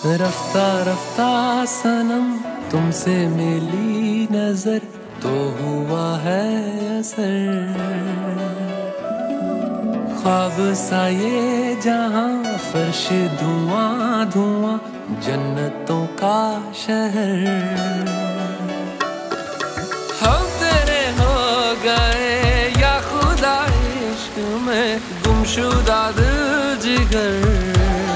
रफ्ता रफ्ता सनम तुमसे मिली नजर तो हुआ है असर। ख्वाब सा ये जहां फर्श धुआं धुआं जन्नतों का शहर। हम तेरे हो गए या खुदा इश्क में गुमशुदा दिल जिगर।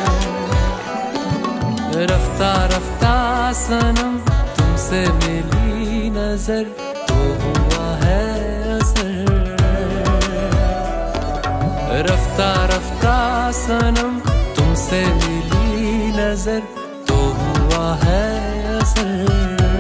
रफ्ता रफ्ता सनम तुमसे मिली नजर तो हुआ है असर। रफ्ता रफ्ता सनम तुमसे मिली नजर तो हुआ है असर।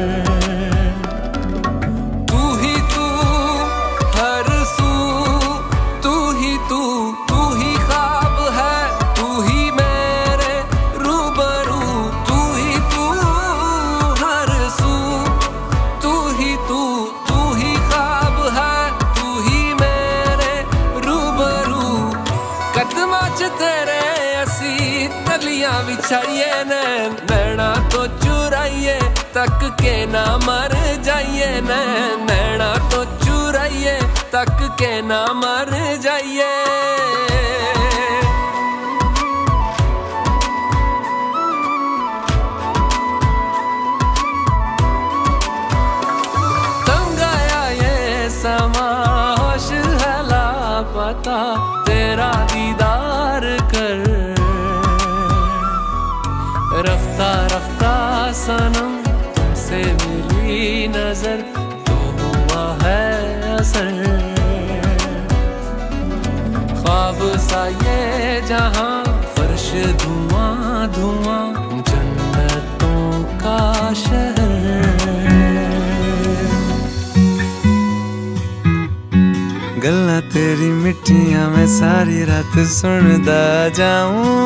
तू ही तू हर सू, तू ही तू, तू ही ख्वाब है, तू ही मेरे रूबरू। तू ही तू हर सू, तू ही तू, तू ही ख्वाब है, तू ही मेरे रूबरू। कदमां च तेरे असी तलियां बिछाइए नैना तो चुराइए तक के ना मर जाइए। नैना तो चुराइए तक के ना मर जाइए। तंग आया ये समा होश है लापता तेरा दीदार कर। रफ्ता रफ्ता सनम तुमसे मिली नजर तो हुआ है असर। ख्वाब सा ये जहां फर्श धुआं धुआं जन्नतों का शहर। गल्लां तेरी मिठियां मैं सारी रात सुनदा जाऊं।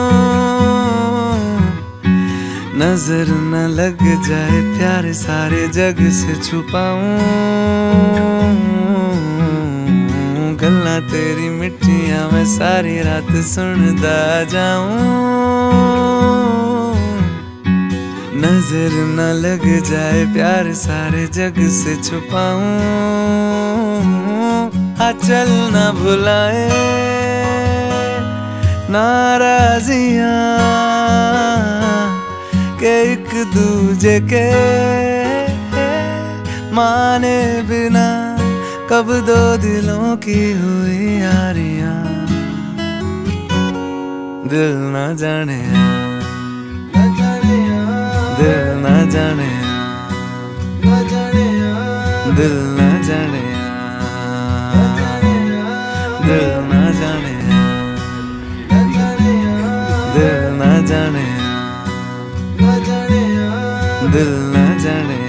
नजर न लग जाए प्यार सारे जग से छुपाऊं। गल्लां तेरी मिठियां मैं सारी रात सुनदा जाऊं। नजर न लग जाए प्यार सारे जग से छुपाऊं। चल न भुलाए नाराजियां के एक दूजे के माने बिना कब दो दिलों की हुई यारियां। दिल न जाने दिल न जाने दिल न जाने दिल न जाने दिल न जाने दिल न जाने।